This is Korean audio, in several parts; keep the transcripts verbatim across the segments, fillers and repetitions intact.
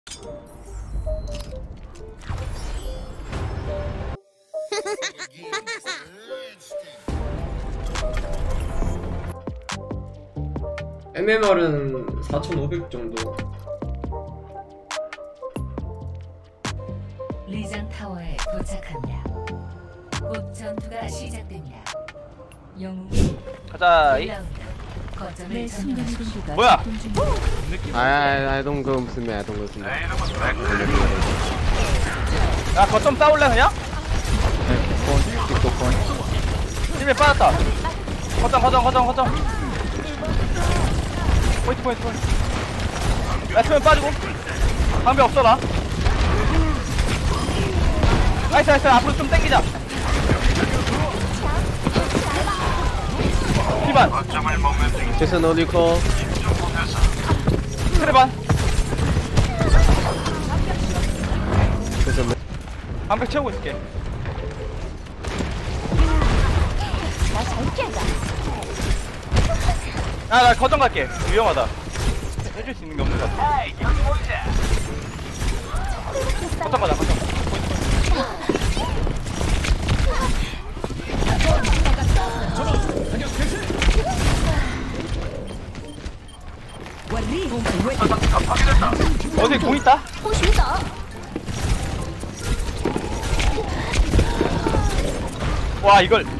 엠엠알은 사천오백 정도. 리장 타워에 도착합니다. 곧 전투가 시작됩니다. 영웅이 가자. 이. 거점을 점령하십시오. 뭐야? 아, I don't go 무슨 매, I don't go 무슨 매. 야, 거점 싸울래 그냥? 힘에 빠졌다. 거점, 거점, 거점, 거점. 포인트, 포인트, 포인트. 야, 투면 빠지고. 방벽 없어 나. 나이스, 나이스. 앞으로 좀 당기자. 피반. 제슨 어디 커? 트레반. 제슨 매. 방벽 채우고 있을게. 아, 나 거점 갈게. 위험하다. 해줄 수 있는 게 없는 것 같아. 거점 가자, 거점. 어디 공 있다? 와, 이걸.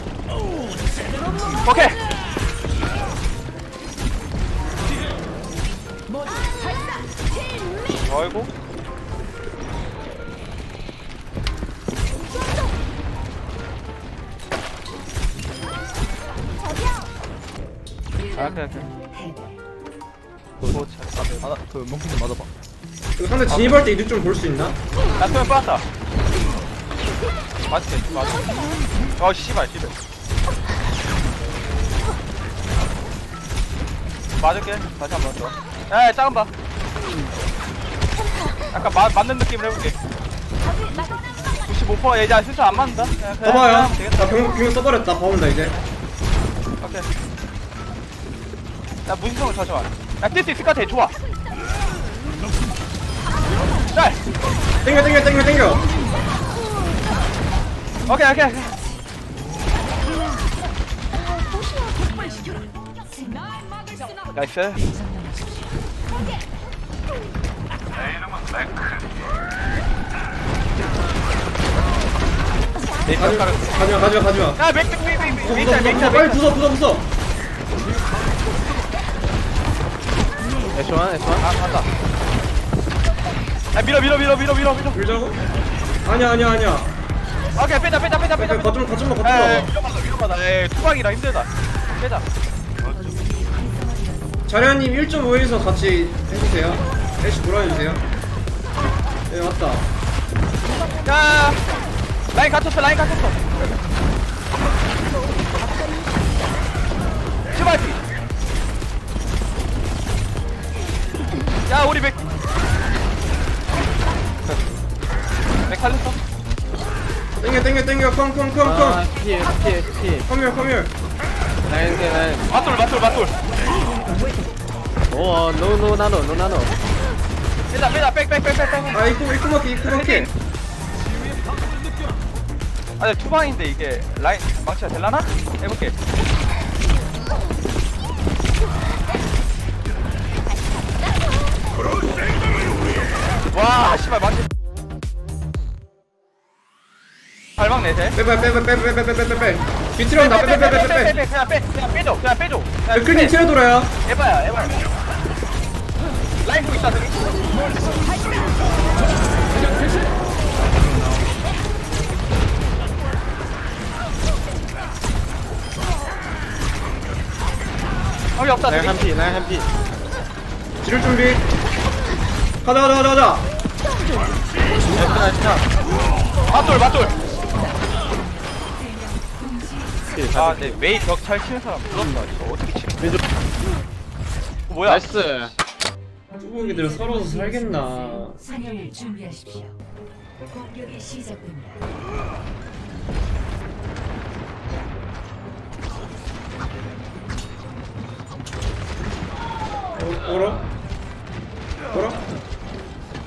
오케이. 아이고. 아, 그래, 그래. 오, 잘 받아. 그 몽키 좀 맞아봐. 이거 상대 진입할 때 이득 좀 볼 수 있나? 나 투면 빠졌다. 맞지? 맞지? 어, 씨발, 씨발. 맞을게. 다시 한 번 더. 야, 작은 봐. 약간 마, 맞는 느낌으로 해볼게. 구십오 퍼센트 얘 이제 실수 안 맞는다. 봐봐요. 나 병, 병 써버렸다. 봐온다 이제. 오케이. 야, 무신성을 잠시만. 야, 뛸 수 있을 것 같아. 좋아. 짤! 땡겨 땡겨 땡겨 땡겨. 오케이, 오케이, 오케이. 나이스. 가져가 가져가 가져가 가져가. 야, 맥, 맥, 맥, 맥, 부숴 맥, 부숴 맥, 부숴 맥, 빨리 맥. 부숴 부숴 부숴. 에스 원, 에스 원. 아, 간다. 야, 밀어, 밀어, 밀어, 밀어, 밀어, 밀어. 밀자고? 아니야 아니야 아니야. 오케이, 빼자, 빼자, 빼자, 빼자. 거점 거점만 에이, 거점만. 위험하다, 위험하다. 에이, 투방이라 힘들다. 빼자. 자리아님 일 점 오에서 같이 해주세요. 애쉬 돌아해주세요. 네 맞다. 야, 라인 갇혔어, 라인 갇혔어. 슈바이피. 야, 우리 맥. 맥 살렸어. 땡겨 땡겨 땡겨 컴컴컴컴. 아, 피해, 피해, 피해. 컴here 컴here. 라인, 라인. 맞돌, 맞돌, 맞돌. 오, 노, 노, 나노, 노, 나노. 빼자, 빼자, 백, 백, 백, 백, 백. 아 입구 입구 막히 입구 막히. 아, 근데 투방인데 이게 라인 망치가 될라나? 해볼게. 와, 씨발 망치. 발망 내세. 빼빼빼빼빼빼빼빼빼빼. 뒤틀어 나 빼빼빼빼빼빼. 그냥 빼, 그냥 빼줘, 그냥 빼줘. 맥클린 튀어 돌아요. 에바야, 에바야. 라인 공 있다, 저기. 거기 없다, 라인 저기. 한 피, 라인 한 피. 지를 준비. 가자 가자 가자 가자. 에스나, 에스나. 맞돌, 맞돌. 피, 아, 근데 메이 벽 잘 치는 사람 부럽다. 이거 어떻게 치는 거야? 왼쪽. 어, 뭐야? 나이스. 뚜벅이들 서러서 살겠나. 사냥을 준비하십시오. 공격이 시작됩니다. 오라? 오라?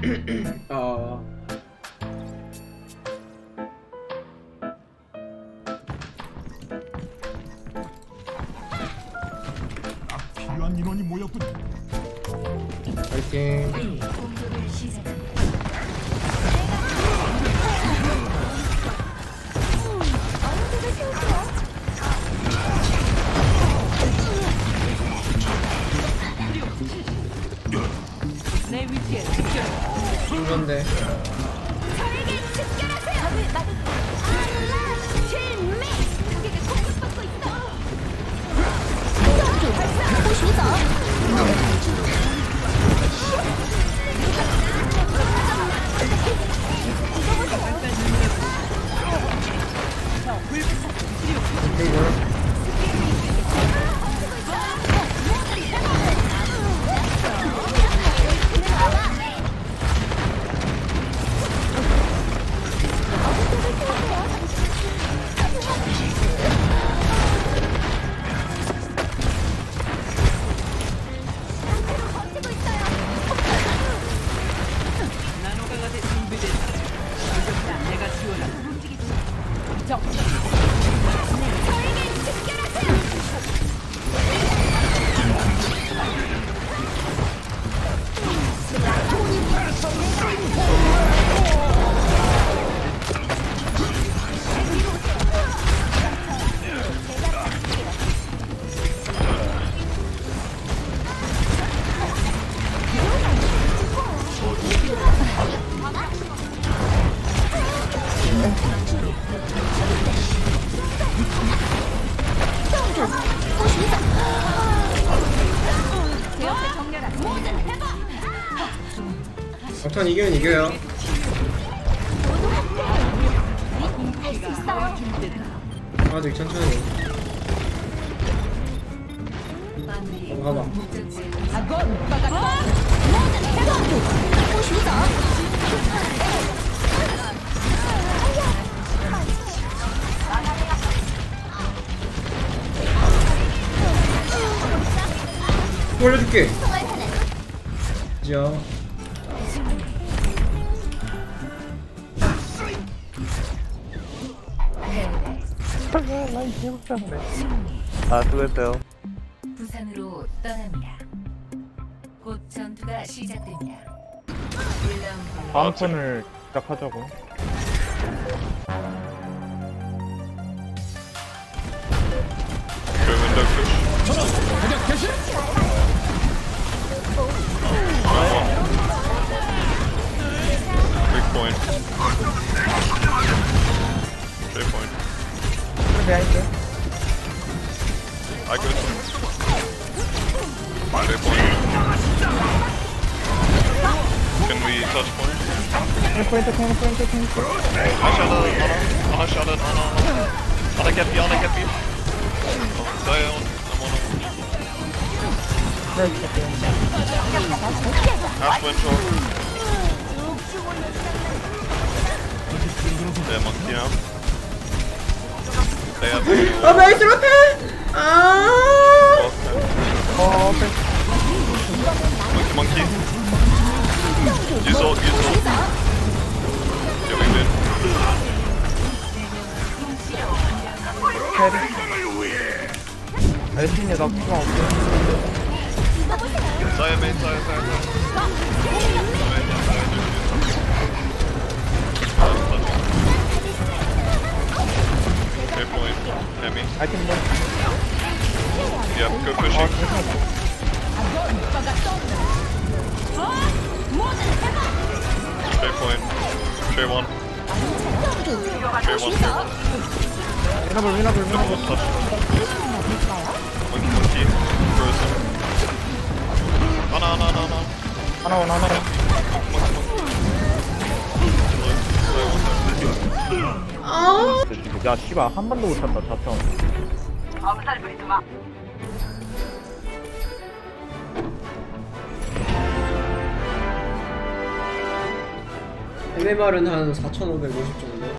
어. 필요한 인원이 모였군. 파이팅. 공격을 시작합니다. 그런데 막판 이기면 이겨요. 아직 천천히. 마무리. 어, 가봐. 목적지 올려줄게. 자. 아 수고했어요. 부산으로 떠납니다. 곧 전투가 시작됩니다. 일 라운드 다음 턴을 시작하자고. Big point. Big point. I could. Big point. Can we touch point? I shot it, Anna. Anna shot it, Anna. Anna get me, Anna get me. Die on. I'm on him. Half went short. Der monkey now. They have to. 아 나이스 못해. 아. Okay. Monkey, monkey. Use ult, use ult. Yeah, we win. 알신이 나 필요 없어. Saya main, saya, saya, saya. Main, ya, saya, okay, point. Hemi. I can move. Yep, go pushing. Trey point. Trey one. Trey one, Trey one. 위너블 위너블 No 위너블. one touch. Monkey, monkey. Frozen. Anna, Anna, Anna, Anna. 하나 원 하나 원. Monkey, monkey. 야 씨발 한 번도 못 찼다 자천. 엠엠알은 한 사천오백오십 정도.